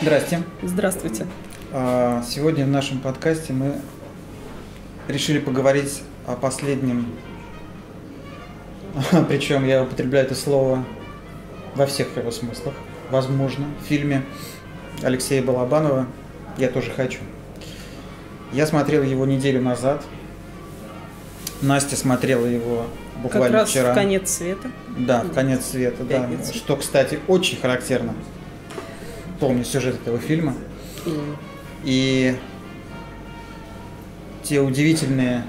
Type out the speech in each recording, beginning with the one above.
Здрасте. Здравствуйте. Сегодня в нашем подкасте мы решили поговорить о последнем, причем я употребляю это слово во всех его смыслах, возможно, фильме Алексея Балабанова «Я тоже хочу». Я смотрел его неделю назад, Настя смотрела его буквально вчера. Как раз в конец света. Да, в конец света, да. Что, кстати, очень характерно. Помню сюжет этого фильма. И те удивительные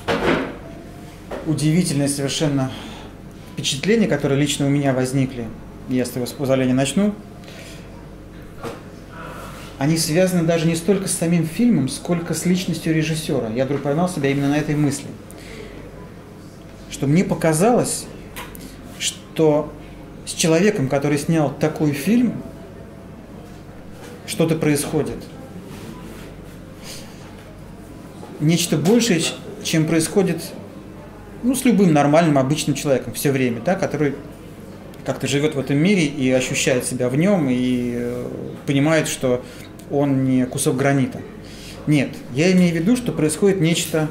совершенно впечатления, которые лично у меня возникли, я с твоего позволения начну, они связаны даже не столько с самим фильмом, сколько с личностью режиссера. Я вдруг поймал себя именно на этой мысли. Что мне показалось, что с человеком, который снял такой фильм, что-то происходит. Нечто большее, чем происходит с любым нормальным, обычным человеком все время, да, который как-то живет в этом мире и ощущает себя в нем, и понимает, что он не кусок гранита. Нет, я имею в виду, что происходит нечто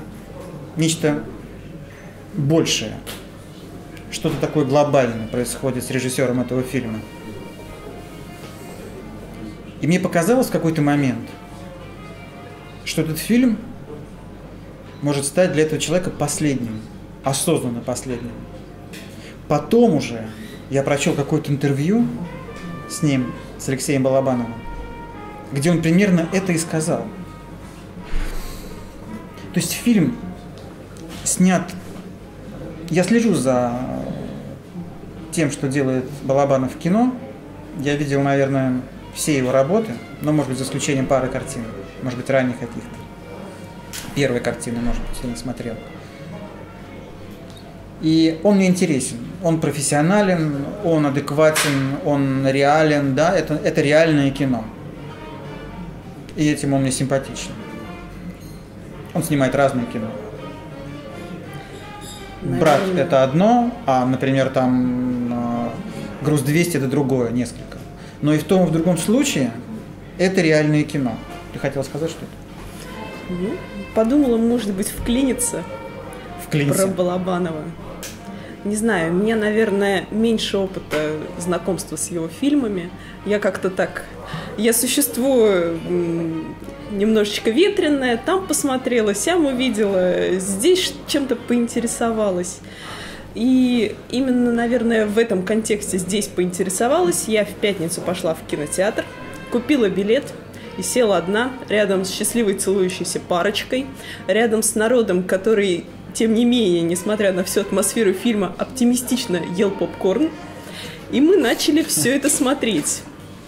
большее. Что-то такое глобальное происходит с режиссером этого фильма. И мне показалось в какой-то момент, что этот фильм может стать для этого человека последним, осознанно последним. Потом уже я прочел какое-то интервью с ним, с Алексеем Балабановым, где он примерно это и сказал. То есть фильм снят... Я слежу за тем, что делает Балабанов в кино. Я видел, наверное, все его работы, но, может быть, за исключением пары картин, может быть, ранних каких-то. Первой картины, может быть, я не смотрел. И он мне интересен. Он профессионален, он адекватен, он реален, да, это реальное кино. И этим он мне симпатичен. Он снимает разное кино. «Брат» — это одно, а, например, там «Груз-200» — это другое, несколько. Но и в том, и в другом случае это реальное кино. Ты хотела сказать что-то? Подумала, может быть, вклиниться про Балабанова. Не знаю, у меня, наверное, меньше опыта знакомства с его фильмами. Я как-то так... Я существую немножечко ветреная, там посмотрела, сям увидела, здесь чем-то поинтересовалась. И именно, наверное, в этом контексте здесь поинтересовалась. Я в пятницу пошла в кинотеатр, купила билет и села одна, рядом с счастливой целующейся парочкой, рядом с народом, который, тем не менее, несмотря на всю атмосферу фильма, оптимистично ел попкорн. И мы начали все это смотреть.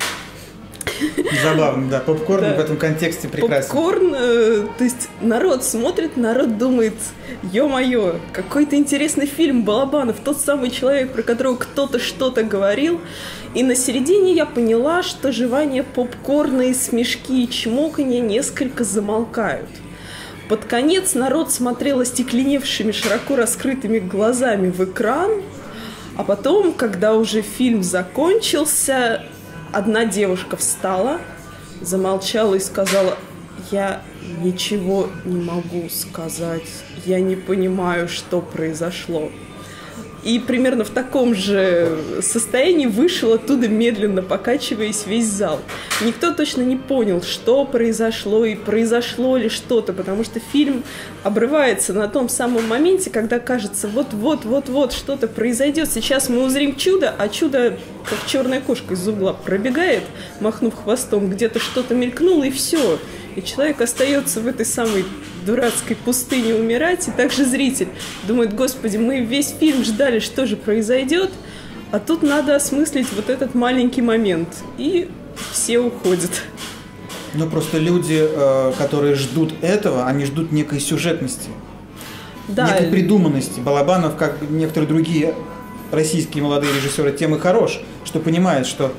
Забавно, да. Попкорн в этом контексте прекрасен. Попкорн, то есть народ смотрит, народ думает, ё-моё, какой-то интересный фильм, Балабанов, тот самый человек, про которого кто-то что-то говорил. И на середине я поняла, что жевание попкорна и смешки и чмоканье несколько замолкают. Под конец народ смотрел остекленевшими, широко раскрытыми глазами в экран, а потом, когда уже фильм закончился, одна девушка встала, замолчала и сказала: «Я ничего не могу сказать, я не понимаю, что произошло». И примерно в таком же состоянии вышел оттуда, медленно покачиваясь, весь зал. Никто точно не понял, что произошло и произошло ли что-то, потому что фильм обрывается на том самом моменте, когда кажется, вот-вот что-то произойдет. Сейчас мы узрим чудо, а чудо, как черная кошка из угла, пробегает, махнув хвостом, где-то что-то мелькнуло, и все. И человек остается в этой самой дурацкой пустыне умирать, и также зритель думает: господи, мы весь фильм ждали, что же произойдет, а тут надо осмыслить вот этот маленький момент, и все уходят. Ну, просто люди, которые ждут этого, они ждут некой сюжетности, да, некой придуманности. Балабанов, как некоторые другие российские молодые режиссеры, тем и хорош, что понимает, что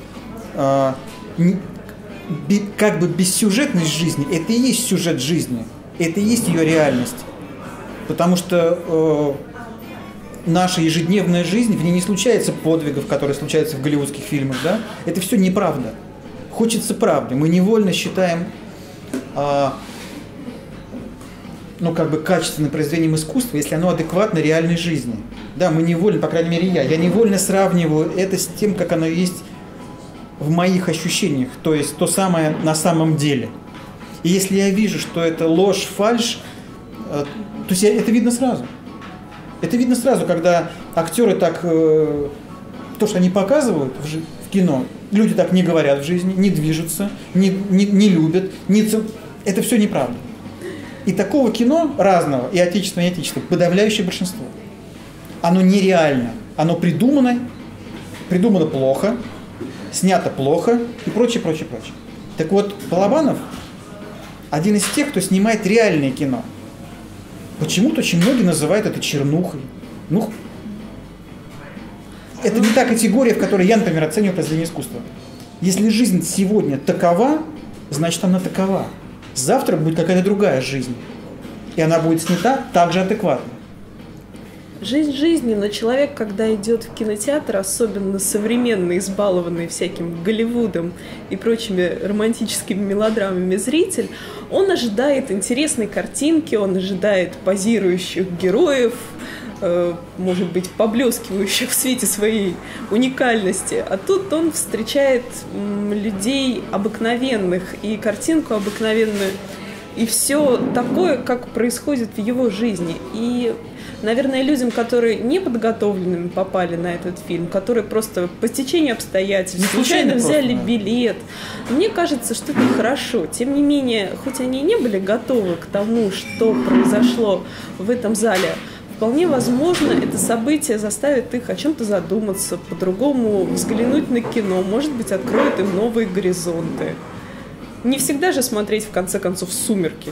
как бы бессюжетность жизни – это и есть сюжет жизни, это и есть ее реальность. Потому что наша ежедневная жизнь, в ней не случается подвигов, которые случаются в голливудских фильмах, да? Это все неправда. хочется правды. Мы невольно считаем качественным произведением искусства, если оно адекватно реальной жизни. Да, мы невольно, по крайней мере я невольно сравниваю это с тем, как оно есть в моих ощущениях, то есть то самое на самом деле. И если я вижу, что это ложь, фальшь, то есть это видно сразу. Это видно сразу, когда актеры так, то, что они показывают в кино, люди так не говорят в жизни, не движутся, не любят, это все неправда. И такого кино разного, и отечественного, и отечественного, подавляющее большинство. Оно нереально, оно придумано плохо, снято плохо и прочее, прочее, прочее. Так вот, Балабанов один из тех, кто снимает реальное кино. Почему-то очень многие называют это чернухой. Это не та категория, в которой я, например, оцениваю произведение искусства. Если жизнь сегодня такова, значит она такова. Завтра будет какая-то другая жизнь. И она будет снята так же адекватно. Жизнь жизни, но человек, когда идет в кинотеатр, особенно современный, избалованный всяким Голливудом и прочими романтическими мелодрамами зритель, он ожидает интересной картинки, он ожидает позирующих героев, может быть, поблескивающих в свете своей уникальности. А тут он встречает людей обыкновенных и картинку обыкновенную, и все такое, как происходит в его жизни. И, наверное, людям, которые неподготовленными попали на этот фильм, которые просто по стечению обстоятельств случайно взяли билет, мне кажется, что это хорошо. Тем не менее, хоть они и не были готовы к тому, что произошло в этом зале, вполне возможно, это событие заставит их о чем-то задуматься, по-другому взглянуть на кино, может быть, откроет им новые горизонты. Не всегда же смотреть, в конце концов, «Сумерки».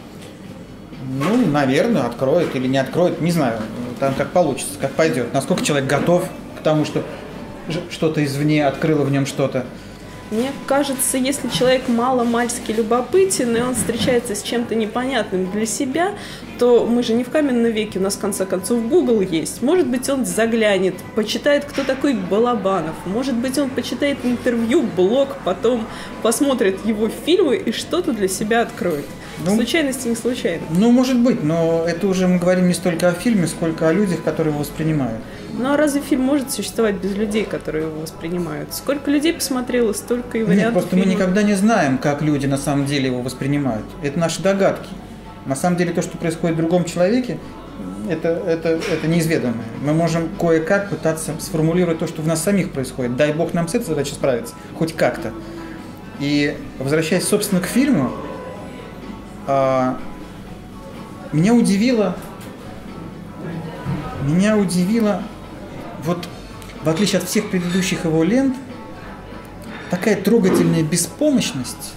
Наверное, откроет или не откроет, не знаю, там как получится, как пойдет. Насколько человек готов к тому, что что-то извне открыло в нем что-то. Мне кажется, если человек мало-мальски любопытен, и он встречается с чем-то непонятным для себя, то мы же не в каменном веке, у нас, в конце концов, Google есть. Может быть, он заглянет, почитает, кто такой Балабанов. Может быть, он почитает интервью, блог, потом посмотрит его фильмы и что-то для себя откроет. Случайности не случайно. Может быть, но это уже мы говорим не столько о фильме, сколько о людях, которые его воспринимают. А разве фильм может существовать без людей, которые его воспринимают? Сколько людей посмотрело, столько и вариантов. Нет, просто фильмов. мы никогда не знаем, как люди на самом деле его воспринимают. Это наши догадки. На самом деле то, что происходит в другом человеке, это неизведанное. Мы можем кое-как пытаться сформулировать то, что в нас самих происходит. Дай бог нам с этой задачей справиться, хоть как-то. И возвращаясь, собственно, к фильму, меня удивило, вот в отличие от всех предыдущих его лент, такая трогательная беспомощность,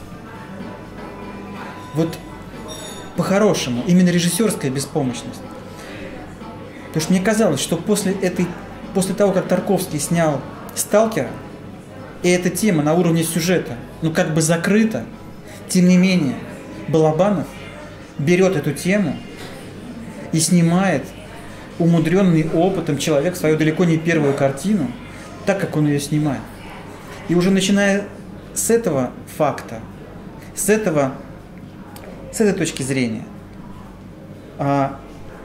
вот по-хорошему, именно режиссерская беспомощность. Потому что мне казалось, что после того, как Тарковский снял «Сталкера», и эта тема на уровне сюжета, как бы закрыта, тем не менее, Балабанов берет эту тему и снимает умудренный опытом человек свою далеко не первую картину, так, как он ее снимает. И уже начиная с этого факта, с этой точки зрения, в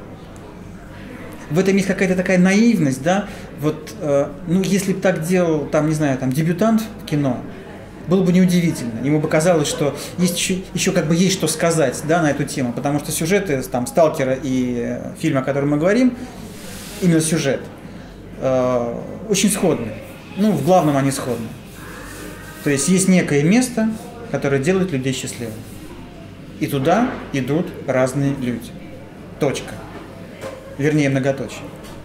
этом есть какая-то такая наивность, да, если бы так делал, дебютант в кино, было бы неудивительно. Ему бы казалось, что есть еще есть что сказать, да, на эту тему, потому что сюжеты «Сталкера» и фильма, о котором мы говорим, именно сюжет, очень сходны. В главном они сходны. То есть есть некое место, которое делает людей счастливыми. И туда идут разные люди. Точка. Вернее, многоточие.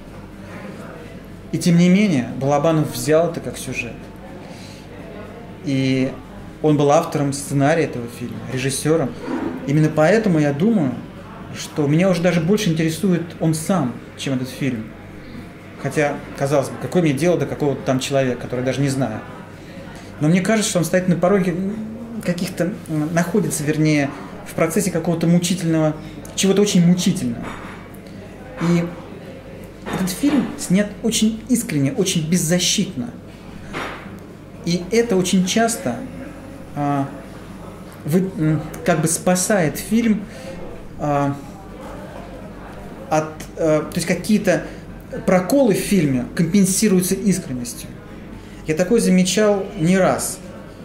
И тем не менее, Балабанов взял это как сюжет. И он был автором сценария этого фильма, режиссером. Именно поэтому я думаю, что меня уже даже больше интересует он сам, чем этот фильм. Хотя, казалось бы, какое мне дело до какого-то там человека, который даже не знаю. Но мне кажется, что он стоит на пороге находится, в процессе какого-то мучительного, чего-то очень мучительного. И этот фильм снят очень искренне, очень беззащитно. И это очень часто как бы спасает фильм то есть какие-то проколы в фильме компенсируются искренностью. Я такое замечал не раз,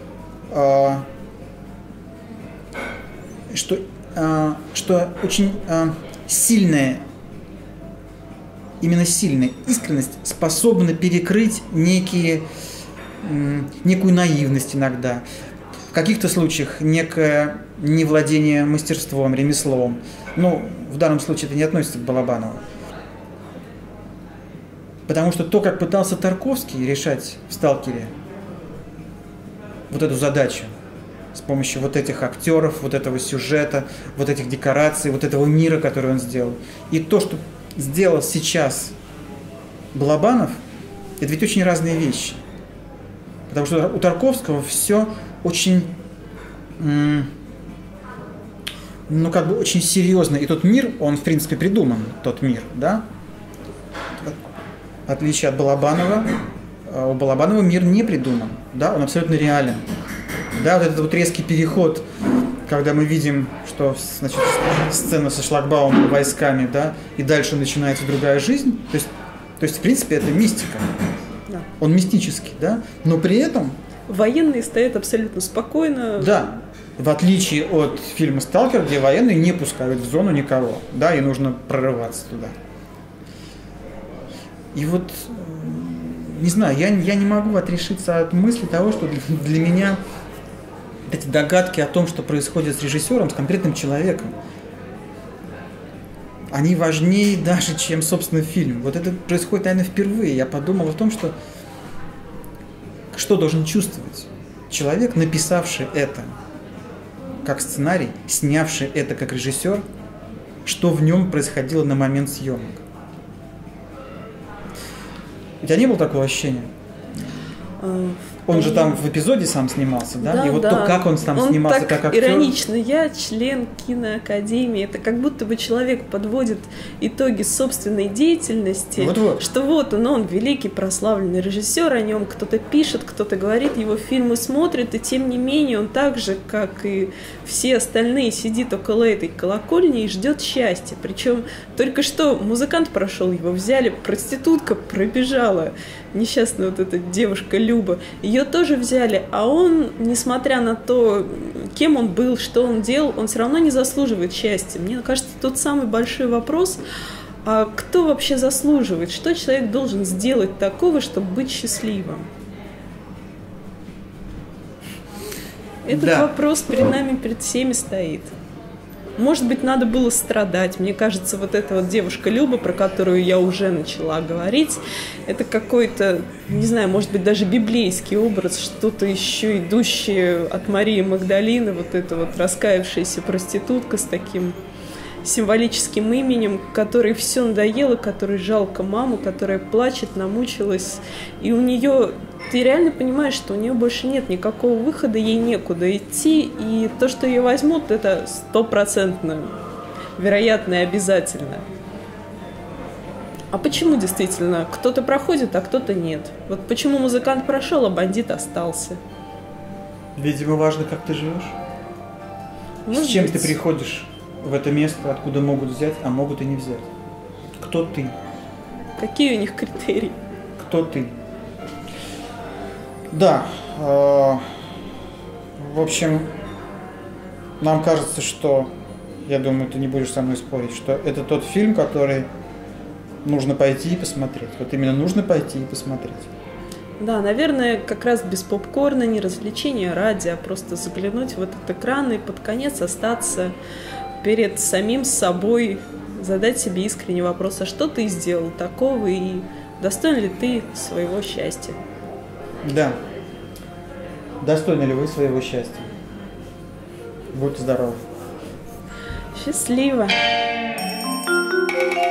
что очень сильная, именно сильная искренность способна перекрыть некую наивность иногда. В каких-то случаях некое невладение мастерством, ремеслом. Ну, в данном случае это не относится к Балабанову. Потому что то, как пытался Тарковский решать в «Сталкере» вот эту задачу с помощью вот этих актеров, вот этого сюжета, вот этих декораций, вот этого мира, который он сделал, и то, что сделал сейчас Балабанов, это ведь очень разные вещи. Потому что у Тарковского все очень, очень серьезно. И тот мир, он, в принципе, придуман, тот мир, да? В отличие от Балабанова, у Балабанова мир не придуман, да? Он абсолютно реален. Да, вот этот вот резкий переход, когда мы видим, что, значит, сцена со шлагбаумом, войсками, да, и дальше начинается другая жизнь. То есть, в принципе, это мистика. Да. Он мистический, да, но при этом... Военные стоят абсолютно спокойно. Да, в отличие от фильма «Сталкер», где военные не пускают в зону никого, да, и нужно прорываться туда. И вот, не знаю, я не могу отрешиться от мысли того, что для меня эти догадки о том, что происходит с режиссером, с конкретным человеком, они важнее даже, чем, собственно, фильм. Вот это происходит, наверное, впервые. Я подумал о том, что должен чувствовать человек, написавший это как сценарий, снявший это как режиссер, что в нем происходило на момент съемок. У тебя не было такого ощущения? Он же там в эпизоде сам снимался, да? Да, и вот да. То, как он там снимался, так как актер. Иронично. Я член киноакадемии. Это как будто бы человек подводит итоги собственной деятельности. Вот-вот. Что вот он великий прославленный режиссер, о нем кто-то пишет, кто-то говорит, его фильмы смотрят, и тем не менее он так же, как и все остальные, сидит около этой колокольни и ждет счастья. Причем только что музыкант прошел, его взяли, проститутка пробежала, несчастная вот эта девушка Люба, ее тоже взяли, а он, несмотря на то, кем он был, что он делал, он все равно не заслуживает счастья. Мне кажется, тот самый большой вопрос, а кто вообще заслуживает, что человек должен сделать такого, чтобы быть счастливым? Этот вопрос перед нами, перед всеми стоит. Может быть, надо было страдать. Мне кажется, вот эта вот девушка Люба, про которую я уже начала говорить, это какой-то, не знаю, может быть, даже библейский образ, что-то еще идущее от Марии Магдалины, вот эта вот раскаявшаяся проститутка с таким символическим именем, которой все надоело, которой жалко маму, которая плачет, намучилась, и у нее... Ты реально понимаешь, что у нее больше нет никакого выхода, ей некуда идти, и то, что ее возьмут, это 100% вероятно и обязательно. А почему действительно кто-то проходит, а кто-то нет? Вот почему музыкант прошел, а бандит остался? Видимо, важно, как ты живешь. С чем ты приходишь в это место, откуда могут взять, а могут и не взять. Кто ты? Какие у них критерии? Кто ты? Да, в общем, нам кажется, что, я думаю, ты не будешь со мной спорить, что это тот фильм, который нужно пойти и посмотреть. Вот именно нужно пойти и посмотреть. Да, наверное, как раз без попкорна, не развлечения ради, а просто заглянуть в этот экран и под конец остаться перед самим собой, задать себе искренний вопрос, а что ты сделал такого и достоин ли ты своего счастья? Да. Достойны ли вы своего счастья? Будьте здоровы. Счастливо.